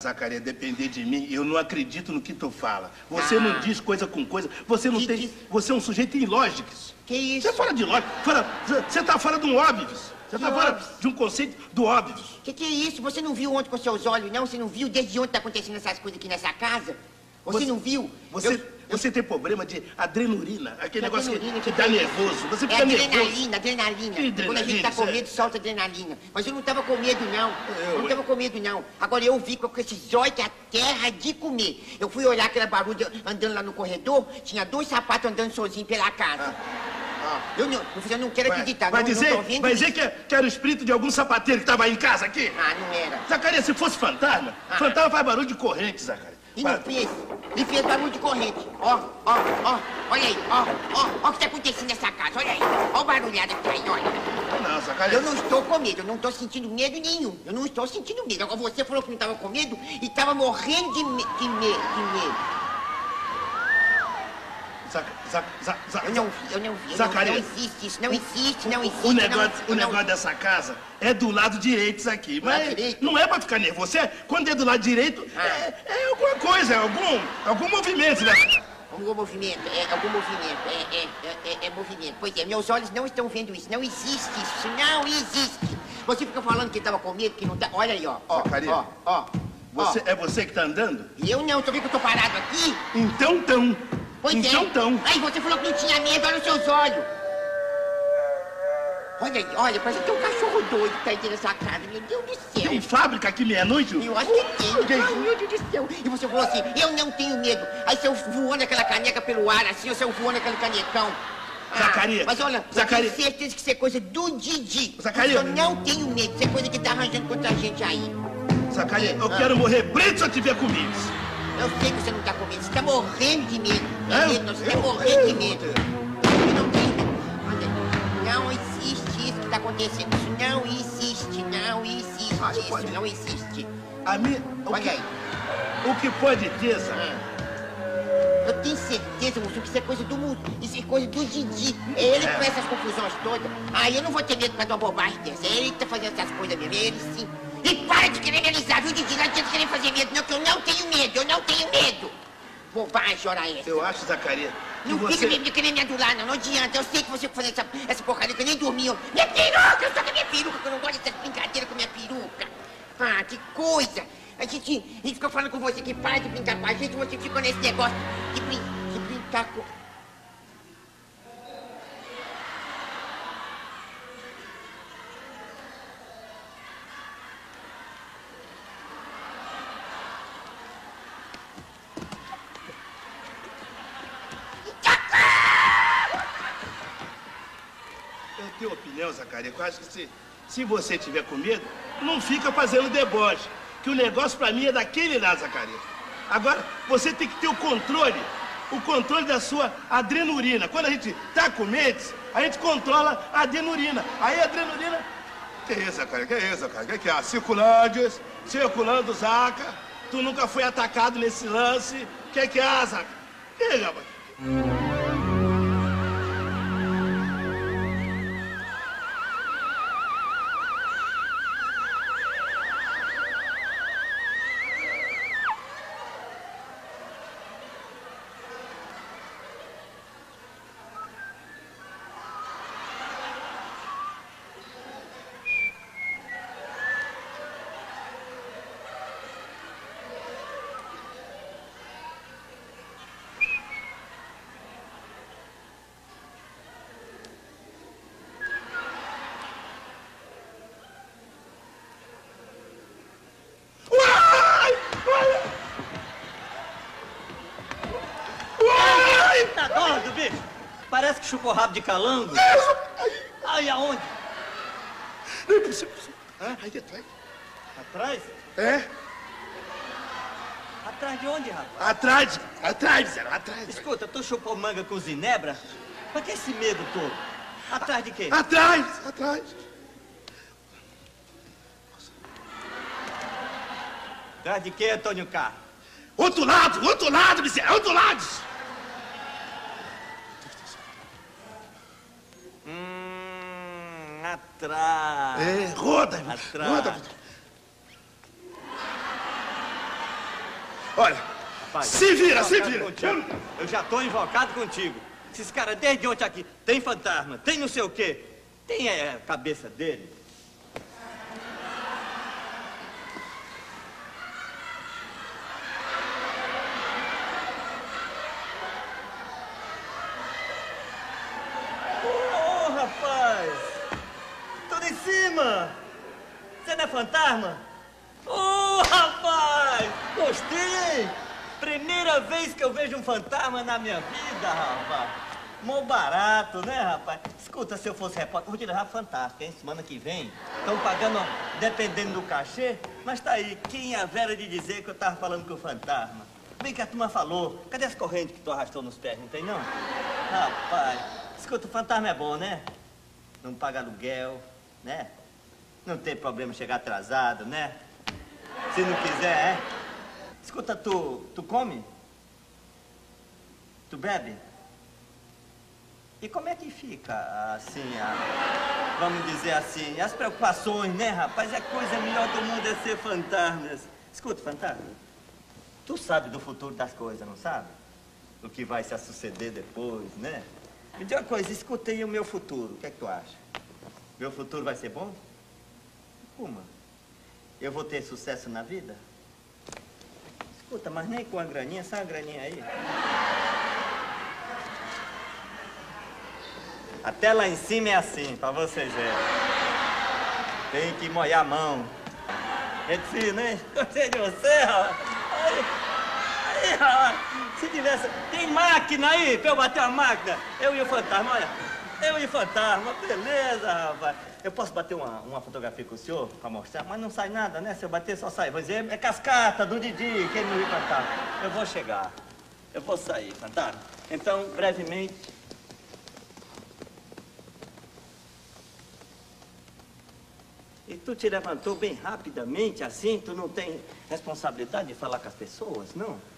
Zacarias, depender de mim, eu não acredito no que tu fala. Você não diz coisa com coisa, você não tem... Você é um sujeito ilógico. Que isso? Você é fora de lógica, você tá fora de um óbvio. Você tá fora de um conceito do óbvio. Que é isso? Você não viu ontem com seus olhos, não? Você não viu desde ontem tá acontecendo essas coisas aqui nessa casa? Você não viu? Você tem problema de adrenalina, aquele negócio que dá nervoso. Você fica nervoso. Adrenalina. Quando a gente tá com medo, solta adrenalina. Mas eu não tava com medo, não. Eu não tava com medo, não. Agora eu vi com esses olhos que a terra de comer. Eu fui olhar aquela barulho andando lá no corredor, tinha 2 sapatos andando sozinhos pela casa. Eu não quero acreditar. Vai dizer que era o espírito de algum sapateiro que estava aí em casa aqui? Ah, não era. Zacarias, se fosse fantasma, fantasma faz barulho de corrente, Zacarias. E não fez. E fez barulho de corrente. Ó. Olha aí, ó o que tá acontecendo nessa casa, olha aí. Ó o barulhado que tá aí, olha. Não, Zacarias. Eu não estou com medo, eu não estou sentindo medo nenhum. Eu não estou sentindo medo. Agora você falou que não estava com medo e estava morrendo de medo. Eu não vi. Zacarias. Não existe isso, não existe. O negócio dessa casa é do lado direito aqui. Mas não é pra ficar nervoso. Quando é do lado direito, é alguma coisa, algum movimento, né? Algum movimento, algum movimento, é movimento. Pois é, meus olhos não estão vendo isso, não existe isso, não existe. Você fica falando que estava com medo, que não tá... Olha aí, ó. Zacarias, é você que tá andando? Eu não, tô vendo que eu tô parado aqui? Então tão. Pois então. Aí você falou que não tinha medo, olha os seus olhos. Olha aí, olha, parece que tem um cachorro doido que tá aqui nessa casa, meu Deus do céu. Tem fábrica aqui meia-noite? Eu acho que tem. Ai, meu Deus do céu. E você falou assim, eu não tenho medo. Aí você voando aquela caneca pelo ar, assim, ou você voando aquele canecão. Zacarias. Mas olha, Zacarias. eu tenho certeza que isso é coisa do Didi. Zacarias. Eu não tenho medo, isso é coisa que tá arranjando contra a gente aí. Zacarias, eu quero morrer preto se eu tiver comigo. Eu sei que você não tá com medo, você tá morrendo de medo. Você tá morrendo de medo. Eu não tenho medo. Olha, não existe isso que tá acontecendo. Isso não existe, não existe. Olha aí. O que pode ter, Eu tenho certeza, moço, que isso é coisa do mundo. Isso é coisa do Didi. É ele que faz essas confusões todas. Eu não vou ter medo por causa de uma bobagem dessa. É ele que tá fazendo essas coisas mesmo, ele sim. E para de querer realizar, viu, Didi? Não adianta querer fazer medo, não, que eu não tenho medo. Bobagem, ora essa. Eu acho, Zacarias, não fica me querendo me adular, não adianta. Eu sei que você fazendo essa porcaria que eu nem dormi. Minha peruca, eu sou com a minha peruca, que eu não gosto dessas brincadeiras com a minha peruca. Que coisa. A gente fica falando com você que para de brincar com a gente, você fica nesse negócio de brincar com... Eu tenho opinião, Zacarias, eu acho que se você tiver com medo, não fica fazendo deboche. Que o negócio pra mim é daquele lá, Zacarias. Agora, você tem que ter o controle da sua adrenalina. Quando a gente tá com medo, a gente controla a adrenalina. Aí a adrenalina... Que isso, Zacarias? Que é? Circulando, Zaca. Tu nunca foi atacado nesse lance. Que é, Zaca? Que, rapaz? Parece que chupou rabo de calango. Ai, aonde? Não é possível. Aí atrás. Atrás? É? Atrás de onde, rapaz? Atrás. Escuta, tu chupou manga com zinebra? Pra que esse medo todo? Atrás de quê? Atrás. Atrás de quê, Antônio Carlos? Outro lado, miséria, outro lado. Atrás. Roda. Atrás. Roda. Olha, Rapaz, se vira, se invocado vira. contigo. Eu já tô invocado contigo. Esses caras desde ontem aqui, tem fantasma, tem não sei o quê. Tem a cabeça dele. Ô, rapaz! Tudo em cima! Você não é fantasma? Ô, rapaz! Gostei! Primeira vez que eu vejo um fantasma na minha vida, rapaz. Mó barato, né, rapaz? Escuta, se eu fosse repórter, vou te levar fantástico, hein? Semana que vem, estão pagando, dependendo do cachê. Mas tá aí, quem é a Vera de dizer que eu tava falando com o fantasma? Bem que a turma falou. Cadê as correntes que tu arrastou nos pés, não tem não? Rapaz, escuta, o fantasma é bom, né? Não paga aluguel, né? Não tem problema chegar atrasado, né? Se não quiser, é? Escuta, tu come? Tu bebe? E como é que fica, assim, vamos dizer assim, as preocupações, né, rapaz? A coisa melhor do mundo é ser fantasma. Escuta, fantasma, tu sabe do futuro das coisas, não sabe? O que vai se suceder depois, né? Me diga uma coisa, escutei o meu futuro, o que é que tu acha? Meu futuro vai ser bom? Como? Eu vou ter sucesso na vida? Escuta, mas nem com a graninha, sabe a graninha aí? Até lá em cima é assim, pra vocês verem. Tem que molhar a mão. É difícil, né? Gostei de você, rapaz. Aí, rapaz. Se tivesse... Tem máquina aí pra eu bater uma máquina? Eu e o fantasma, olha. Eu e o fantasma, beleza, rapaz. Eu posso bater uma fotografia com o senhor pra mostrar? Mas não sai nada, né? Se eu bater, só sai. Vou dizer, é cascata do Didi, que ele não viu fantasma. Eu vou chegar. Eu vou sair, fantasma. Então, brevemente... E tu te levantou bem rapidamente, assim? Tu não tem responsabilidade de falar com as pessoas, não?